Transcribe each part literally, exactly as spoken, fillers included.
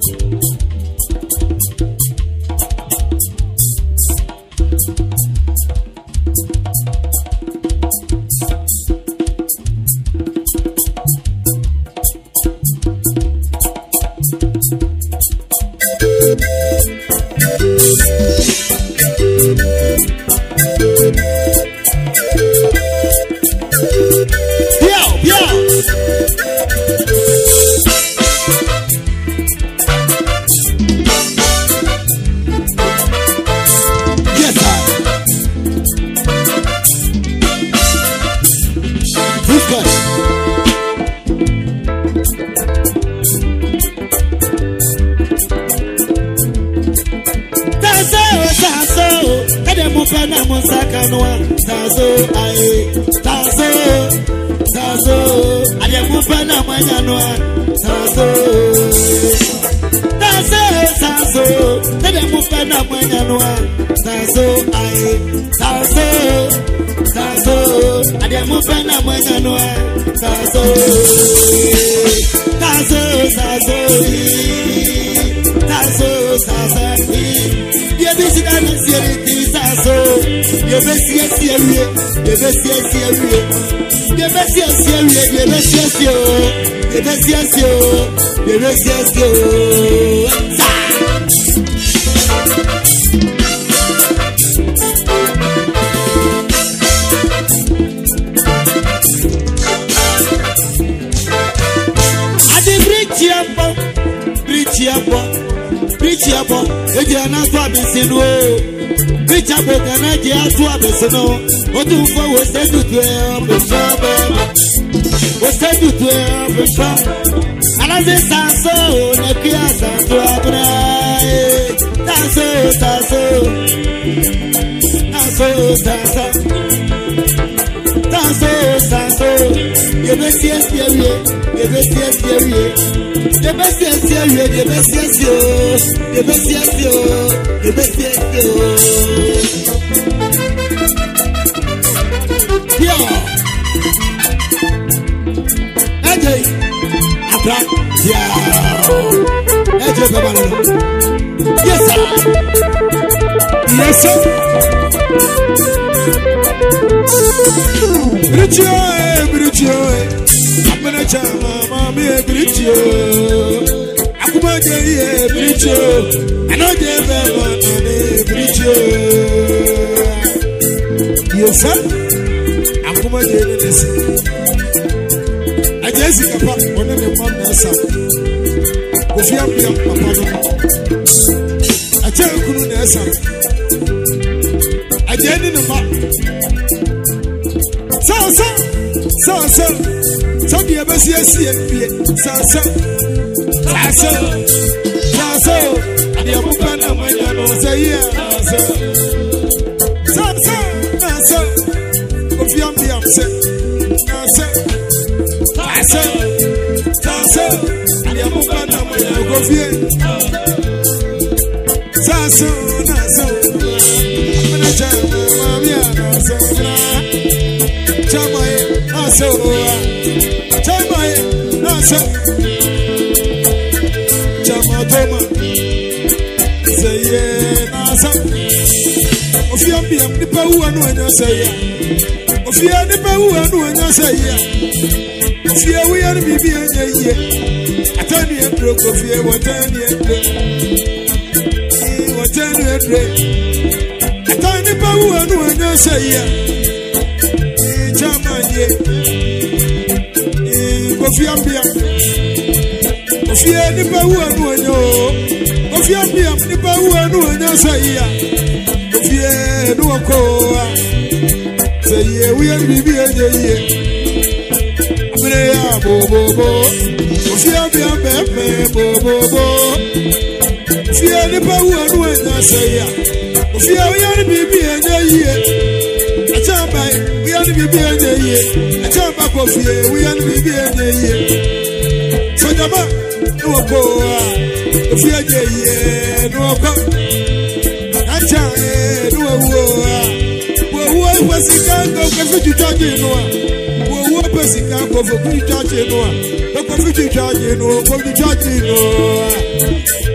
Go for free charge, no, go for free charge, no, go for free charge, no.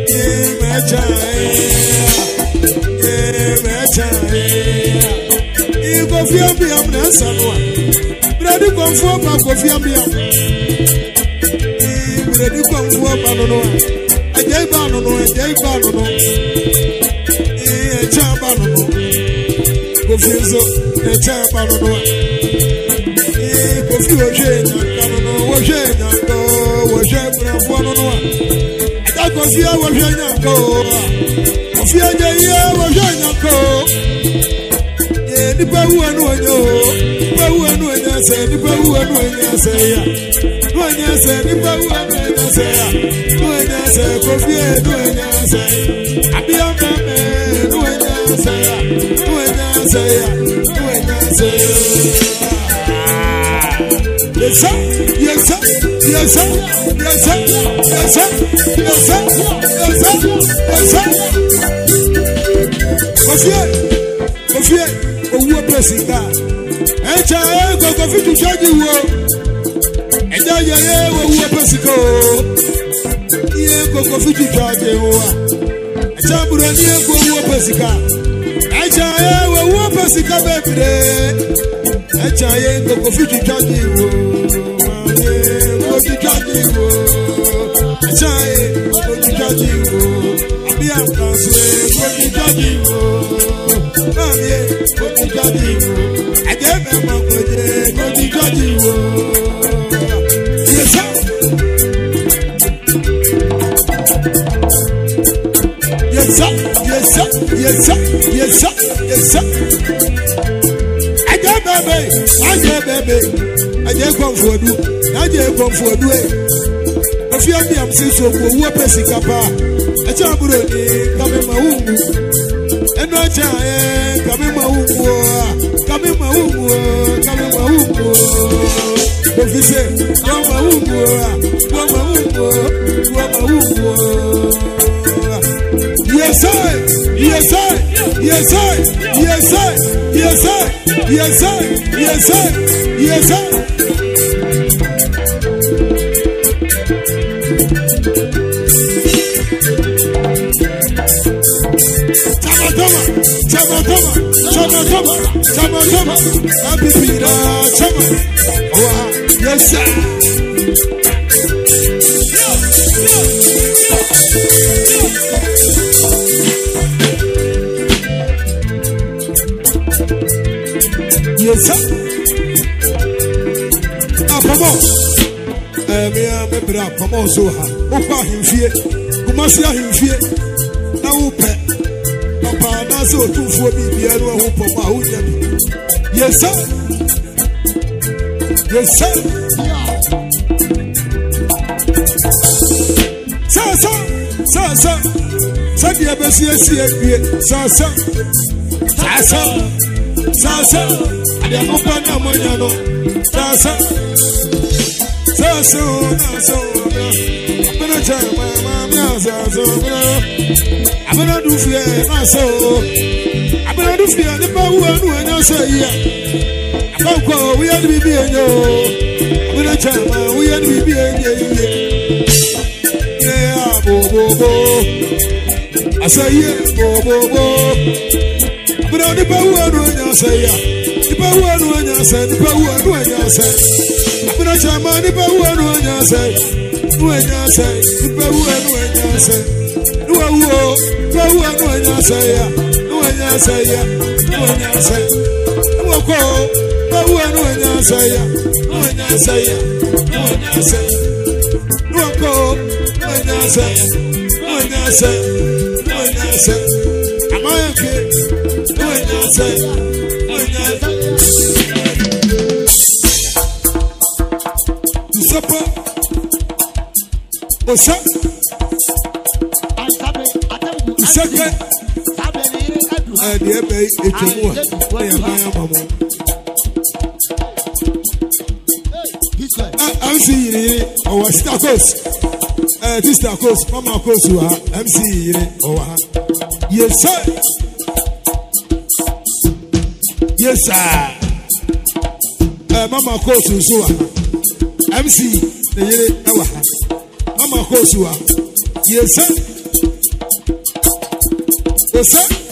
Brady come for back of Yambia. Brady come for Banono. A jay banono, a jay banono. A chabanono. Confuso, a chabanono. Confuso, Canono, Wajana, Wajana, Wanono. That was your Wajana go. Ofiaja, Wajana go. The power and one, the power and one, I said, the power and one, I say, when I said, the power and one, I say, when I said, Coffee, when I say, I be a man, when I say, when I say, when I say, yes, sir, yes, sir, yes, sir, yes, sir, yes, sir, yes, sir, yes, sir, yes, sir, Coffee. Owo pesika echa e go go fitu chaji wo eja ye ye owo pesika o ye go go fitu chaji wo echa buro ni e go owo pesika echa e owo pesika bebire echa ye go go fitu chaji wo ye go fitu chaji wo echa e go fitu chaji wo abi am kaso e go fitu chaji wo abi I gave him a good day, go to Judge. Yes, sir. Yes, sir. Yes, sir. Yes, sir. Yes, sir. Yes, sir. I gave baby. I gave baby. I gave come for you. I gave come for you. If you have me, I'm saying so. Who are pressing Kappa? I tell you, come in my womb. And no child, come in my womb, come in my womb, come in my womb. If you say, come my womb, come my womb, come my womb. Yes, I, yes, I, yes, I, yes, I, yes, I, yes, I, yes, I, yes, I. Chama, chama, chama, chama, chama, happy Peter, chama. Oh, yes, sir. Yes, sir. Ah, come on. Eh, me, me, bra, come on, so ha. Opa him fear, kumasia him fear. Na upe. So two for me, the other one for my yes, sir. Yes, sir. Sir, sir, sir, sir. Sir, the A B C S C sir, sir. Sir, sir. Sir, sir. I don't know what I'm going to sir, sir. Sir, sir, sir. I'm going to tell my mom, sir, sir. I'm gonna do fear, my soul. I'm gonna do fear, the power when I say, yeah. I'm gonna go, we had to be a yo. I'm gonna tell we had to be a yeah. Yeah, bo, bo, bo. I say, yeah, bo, bo, bo. But on the power when I say, yeah. The power when I say, the power when I say. I'm gonna tell my the power when I say, when I say, the power when I say. No, no, no, no, say ya, no, no, say ya, no, no, say. No, go, no, no, no, say ya, no, no, say ya, no, no, say. No, go, no, no, say, no, no, say, no, no, say. Am I okay? No, no, say, no, no, say. Supper. What's up? Second, and the Abbey, it's a war. I am my mama. I'm seeing it, or Starkos. This Starkos, Mama Kosua, I'm seeing it, or yes, sir. Yes, sir. Mama Kosua, I'm seeing the Mama Kosua, yes, sir. Ose